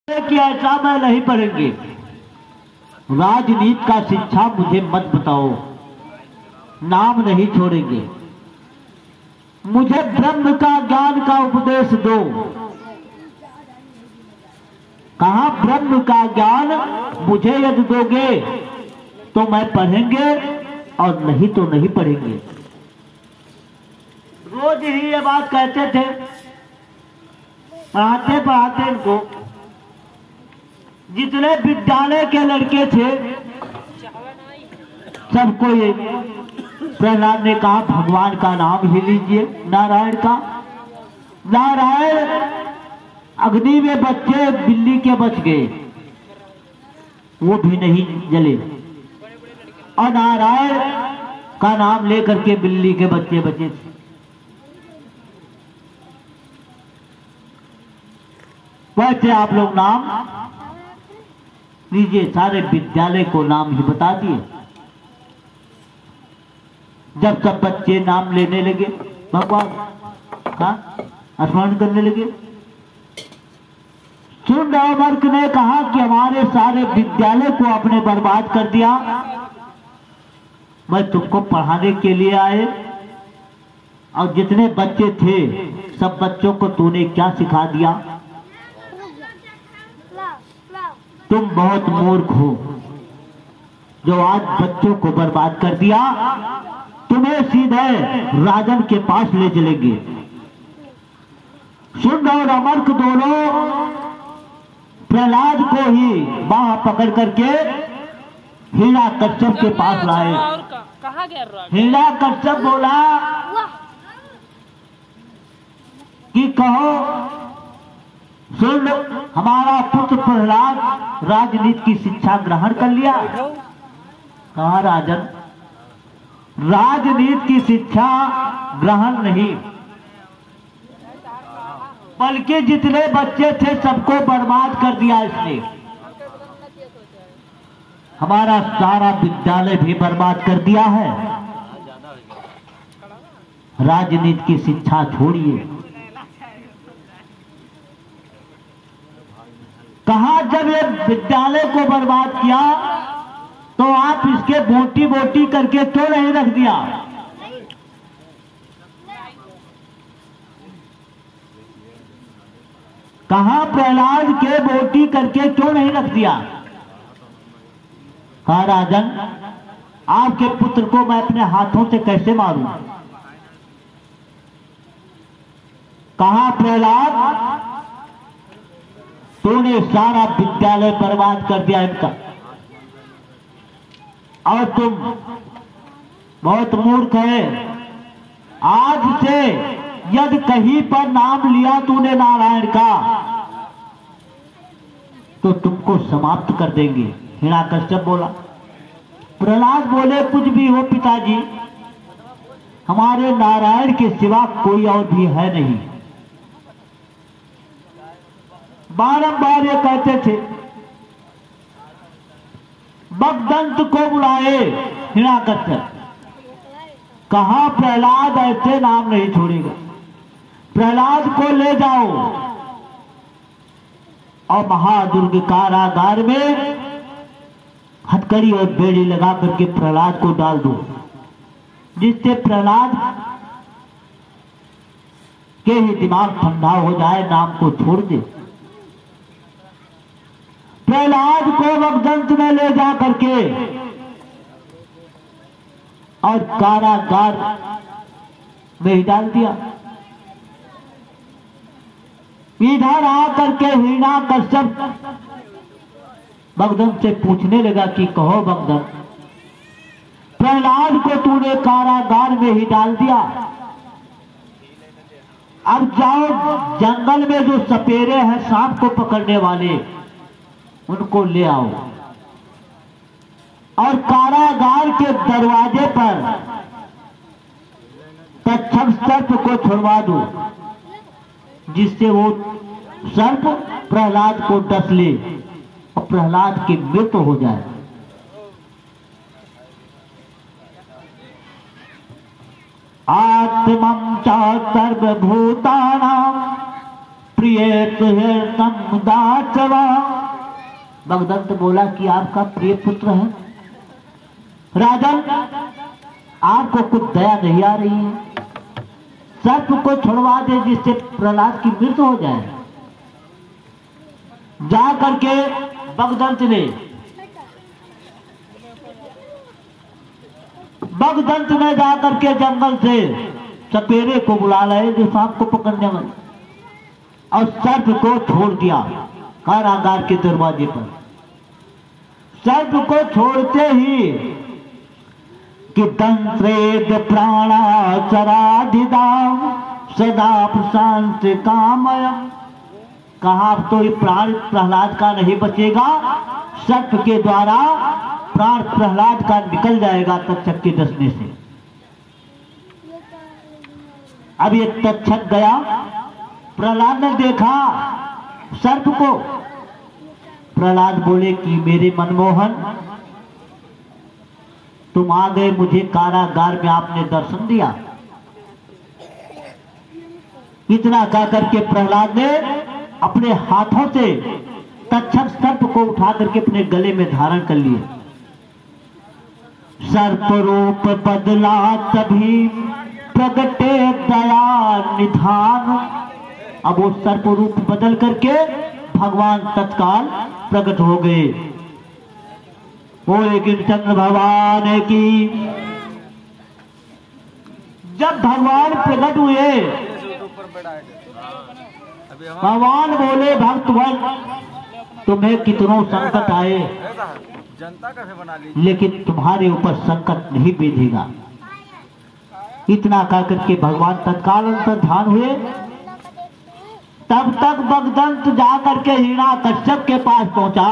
कि ऐसा मैं नहीं पढ़ेंगे। राजनीति का शिक्षा मुझे मत बताओ, नाम नहीं छोड़ेंगे। मुझे ब्रह्म का ज्ञान का उपदेश दो। कहा ब्रह्म का ज्ञान मुझे यदि दोगे तो मैं पढ़ेंगे और नहीं तो नहीं पढ़ेंगे। रोज ही ये बात कहते थे, पढ़ाते पढ़ाते इनको। जितने विद्यालय के लड़के थे सबको ये प्रहलाद ने कहा भगवान का नाम ही लीजिए, नारायण का। नारायण अग्नि में बच्चे बिल्ली के बच गए, वो भी नहीं जले। और नारायण का नाम लेकर के बिल्ली के बच्चे बचे थे। वैसे आप लोग नाम लीजिए। सारे विद्यालय को नाम ही बता दिए। जब सब बच्चे नाम लेने लगे, भगवान का स्मरण करने लगे, सुंदरवर्क ने कहा कि हमारे सारे विद्यालय को आपने बर्बाद कर दिया। मैं तुमको पढ़ाने के लिए आए और जितने बच्चे थे सब बच्चों को तूने क्या सिखा दिया? तुम बहुत मूर्ख हो जो आज बच्चों को बर्बाद कर दिया। तुम्हें सीधे राजन के पास ले चलेंगे। शुंड और अमर्क दोनों प्रहलाद को ही बाह पकड़ करके हिरण्यकश्यप के पास लाए। हिरण्यकश्यप बोला कि कहो सुन, हमारा पुत्र प्रहलाद राजनीति की शिक्षा ग्रहण कर लिया। कहा राजन, राजनीति की शिक्षा ग्रहण नहीं, बल्कि जितने बच्चे थे सबको बर्बाद कर दिया इसने। हमारा सारा विद्यालय भी बर्बाद कर दिया है। राजनीति की शिक्षा छोड़िए। कहा जब ये विद्यालय को बर्बाद किया तो आप इसके बोटी बोटी करके क्यों नहीं रख दिया? कहा प्रहलाद के बोटी करके क्यों नहीं रख दिया? कहा राजन, आपके पुत्र को मैं अपने हाथों से कैसे मारूं? कहा प्रहलाद, तूने सारा विद्यालय बर्बाद कर दिया इनका, और तुम बहुत मूर्ख है। आज से यदि कहीं पर नाम लिया तूने नारायण का तो तुमको समाप्त कर देंगे। हिरण्यकश्यप बोला। प्रहलाद बोले कुछ भी हो पिताजी, हमारे नारायण के सिवा कोई और भी है नहीं। बारंबार ये कहते थे। बगदंत को बुलाए हिरण्यकश्यप। कहा प्रहलाद ऐसे नाम नहीं छोड़ेगा। प्रहलाद को ले जाओ और महादुर्ग कारागार में हथकड़ी और बेड़ी लगा करके प्रहलाद को डाल दो, जिससे प्रहलाद के ही दिमाग ठंडा हो जाए, नाम को छोड़ दे। प्रहलाद को बगदंत में ले जा करके और कारागार में ही डाल दिया। इधर आकर के हिरण्यकश्यप बगदंत से पूछने लगा कि कहो बगदंत, प्रहलाद को तूने कारागार में ही डाल दिया, अब जाओ जंगल में जो सपेरे हैं सांप को पकड़ने वाले उनको ले आओ और कारागार के दरवाजे पर तक्षक सर्प को छुड़वा दो, जिससे वो सर्प प्रहलाद को डस ले और प्रहलाद की मृत्यु हो जाए। आत्मं च सर्वभूतानां प्रिय तुहे दाचवा। भगदत्त बोला कि आपका प्रिय पुत्र है राजन, आपको कुछ दया नहीं आ रही है, सर्प को छुड़वा दे जिससे प्रहलाद की मृत्यु हो जाए। जा करके भगदत्त ने जा करके जंगल से सपेरे को बुला लाए जो सांप को पकड़ने वाले, और सर्प को छोड़ दिया कारागार के दरवाजे पर। सर्प को छोड़ते ही कि दंत्रेद प्राणा चराधिदाम सदा प्रशांत कामयम। कहा अब तो ये प्राण प्रहलाद का नहीं बचेगा, सर्प के द्वारा प्राण प्रहलाद का निकल जाएगा तक्षक के डसने से। अब ये तक्षक गया, प्रहलाद ने देखा सर्प को। प्रहलाद बोले कि मेरे मनमोहन, तुम आ गए मुझे कारागार में, आपने दर्शन दिया। इतना कहकर के प्रहलाद ने अपने हाथों से तक्षक सर्प को उठा करके अपने गले में धारण कर लिए। सर्प रूप बदला तभी प्रगटे दया निधान। अब वो सर्प रूप बदल करके भगवान तत्काल प्रकट हो गए। बोले कृष्ण भगवान की। जब भगवान प्रकट हुए, भगवान बोले भक्तवन, तुम्हें कितनों संकट आए लेकिन तुम्हारे ऊपर संकट नहीं बीतेगा। इतना कहकर के भगवान तत्काल अंतर्धान हुए। तब तक भगदत्त जाकर के हिरण्यकश्यप के पास पहुंचा।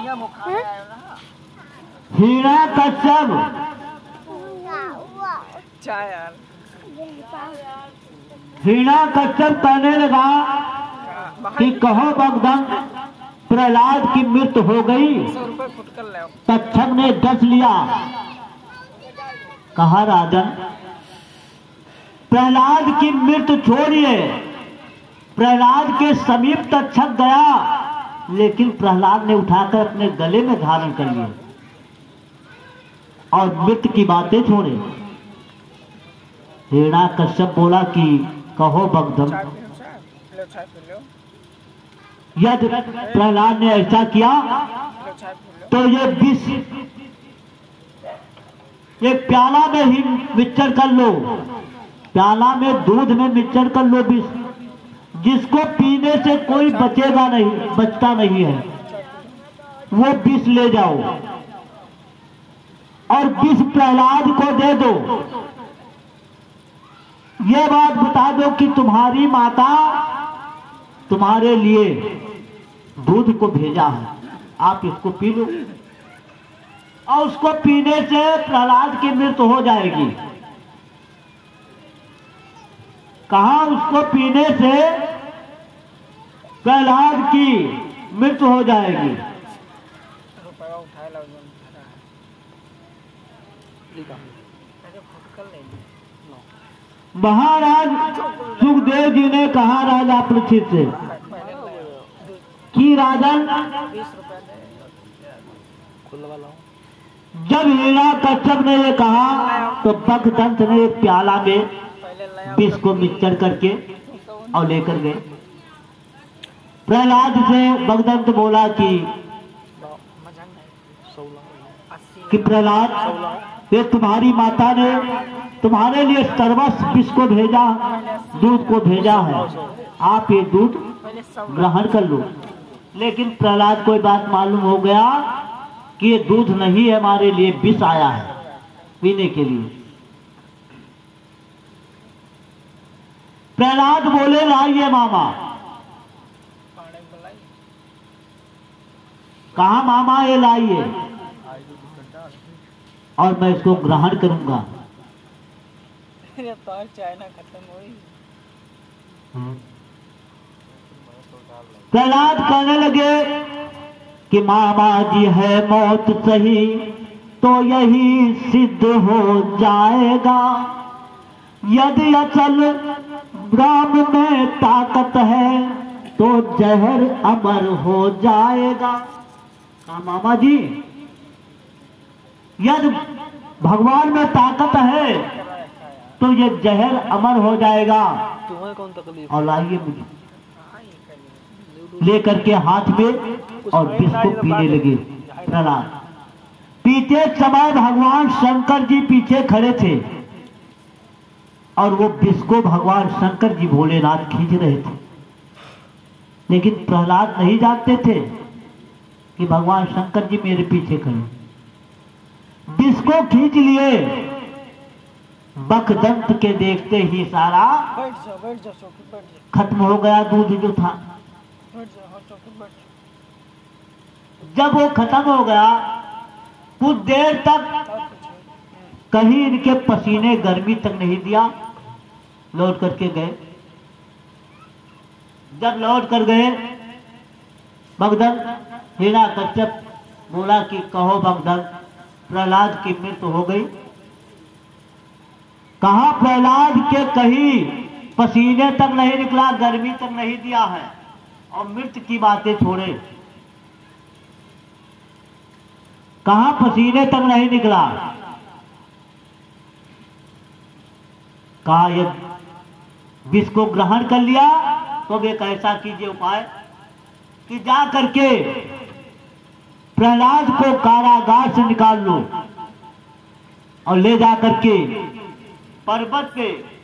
हिरण्यकश्यप कहने लगा कि कहो भगदत्त, प्रहलाद की मृत्यु हो गई। तक्षक ने डस लिया। कहा राजन, प्रहलाद की मृत्यु छोड़िए, प्रहलाद के समीप तक्षक गया लेकिन प्रहलाद ने उठाकर अपने गले में धारण कर लिया और मृत्यु की बातें छोड़े। हिरण्यकश्यप बोला कि कहो भगदत्त, यदि प्रहलाद ने ऐसा किया तो ये विष एक प्याला में ही मिक्सचर कर लो, प्याला में दूध में मिक्सचर कर लो विष, जिसको पीने से कोई बचेगा नहीं, बचता नहीं है, वो विष ले जाओ और विष प्रहलाद को दे दो। ये बात बता दो कि तुम्हारी माता तुम्हारे लिए दूध को भेजा है, आप इसको पी लो और उसको पीने से प्रहलाद की मृत्यु हो जाएगी। कहा उसको पीने से प्रहलाद की मृत्यु हो जाएगी। महाराज सुखदेव जी ने कहा राजा परीक्षित से कि राजन, जब हिरण्यकश्यप ने ये कहा तो भगदत्त ने एक प्याला में विष को मिक्सचर करके और लेकर गए। प्रहलाद से भगदत्त बोला कि प्रहलाद, ये तुम्हारी माता ने तुम्हारे लिए सर्वस्व विष को भेजा, दूध को भेजा है, आप ये दूध ग्रहण कर लो। लेकिन प्रहलाद को बात मालूम हो गया कि ये दूध नहीं है, हमारे लिए विष आया है पीने के लिए। प्रहलाद बोले लाइए मामा। कहा मामा ये लाइए और मैं इसको ग्रहण करूंगा। प्रहलाद कहने लगे कि मामा जी है मौत सही तो यही सिद्ध हो जाएगा, यदि अचल राम में ताकत है तो जहर अमर हो जाएगा। कहा मामा जी यदि भगवान में ताकत है तो ये जहर अमर हो जाएगा। तुम्हें कौन तकलीफ? और लाइए मुझे लेकर के हाथ में और विष को पीने लगे प्रहलाद। पीते समय भगवान शंकर जी पीछे खड़े थे और वो विष को भगवान शंकर जी भोलेनाथ खींच रहे थे, लेकिन प्रहलाद नहीं जानते थे कि भगवान शंकर जी मेरे पीछे खड़े। विष को खींच लिए, बकदंत के देखते ही सारा बैठ जाओ चौकी बैठ जाओ। खत्म हो गया दूध जो था। बैठ जाओ चौकी बैठ जाओ। जब वो खत्म हो गया कुछ देर तक कहीं इनके पसीने गर्मी तक नहीं दिया, लौट करके गए। जब लौट कर गए बगदत्त हिरण्याकश्यप बोला कि कहो बगदत्त प्रहलाद की मृत्यु हो गई। कहा प्रहलाद के कहीं पसीने तक नहीं निकला, गर्मी तक नहीं दिया है और मृत्यु की बातें छोड़े। कहा पसीने तक नहीं निकला। कहा यदि विष को ग्रहण कर लिया तो एक ऐसा कीजिए उपाय कि जा करके प्रहलाद को कारागार से निकाल लो और ले जा करके पर्वत पे